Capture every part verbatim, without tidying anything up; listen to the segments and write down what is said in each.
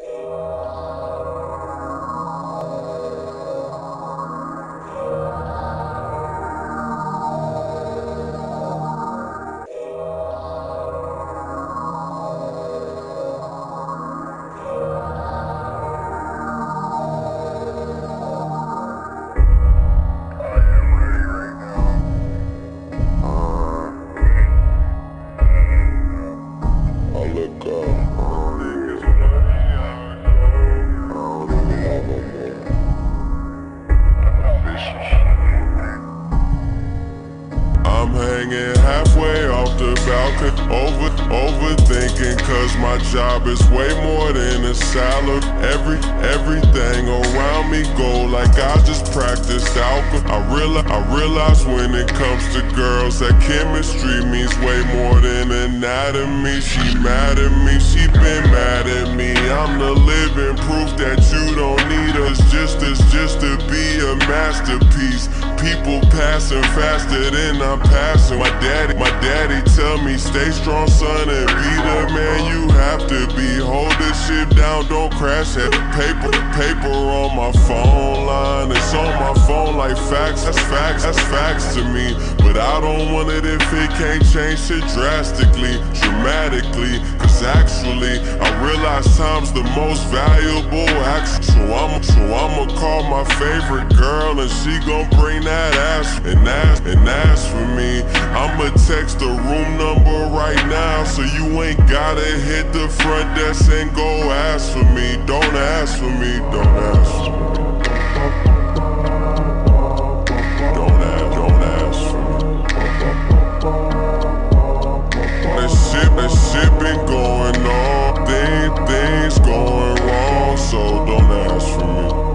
I'm hanging halfway off the balcony, over, overthinking, cause my job is way more than a salary. Every, everything around me go like I just practiced alcohol. I realize, I realize when it comes to girls that chemistry means way more than anatomy. She mad at me, she been mad at me. I'm the living proof that you don't need us just as just to be a masterpiece. People passing faster than I'm passing. My daddy, my daddy tell me stay strong, son, and be the man you have to be. Hold this shit down, don't crash it. Paper, paper on my phone line. It's on my phone like facts. That's facts, that's facts to me. But I don't want it if it can't change shit drastically, dramatically. Cause actually, I realize time's the most valuable action. So I'ma, so I'ma call my favorite girl and she gon' bring that ass and ask, and ask for me. I'ma text the room number right now, so you ain't gotta hit the front desk and go ask for me. Don't ask for me, don't ask for me. Don't ask, don't ask for me. This shit, this shit been going on, things, things going wrong, so don't ask for me.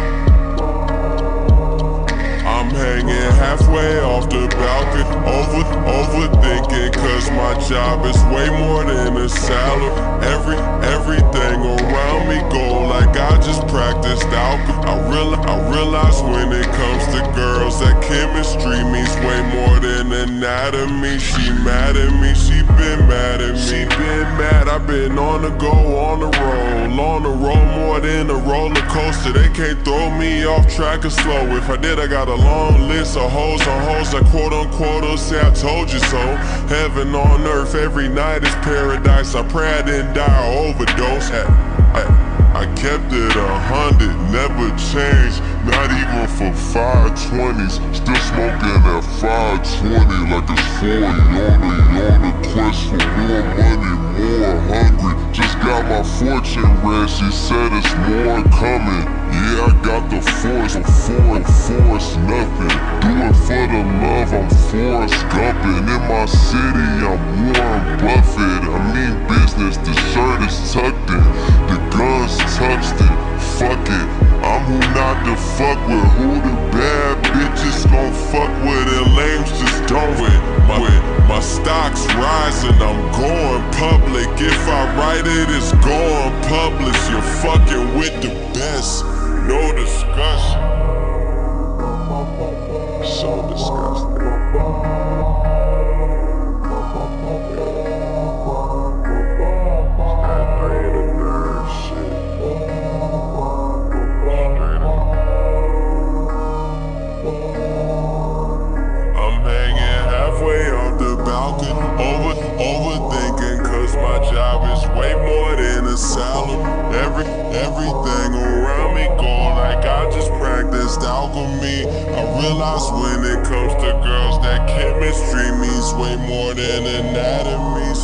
I'm hanging halfway off the balcony, over, overthinking, cause my job is way more than a salary. Every, everything around me go like I just practiced alcohol. I realize, I realize when it comes to girls that chemistry means way more than anatomy. She mad at me, she been mad at me. She been mad, I've been on the go, on the roll, on the roll more than a roller coaster. They can't throw me off track or slow. If I did, I got a long list of hoes on hoes that quote unquote will say I told you so. Heaven on earth, every night is paradise. I pray I didn't die or overdose. I, I, I kept it a hundred, never changed, not even for five twenties. Still smoking at five twenty like it's four yonder, yonder. Quest for more money, more hungry. Just got my fortune read, she said it's more coming. Yeah, I got the force, the force, force, nothing. Do it for the love, I'm Forrest Gumping. In my city, I'm Warren Buffett. I mean business, the shirt is tucked in, the gun's touched it. Fuck it, I'm who not to fuck with. Who the bad bitches gon' fuck with and lames just don't with. My, with my stocks rising, I'm going public. If I write it, it's going publish. You're fucking with the best. No discussion. So disgusting. I'm hanging halfway off the balcony, over, overthinking, cause my job is way more than a salary. Every, everything around me go like I just practiced alchemy. I realize when it comes to girls that chemistry means way more than anatomy.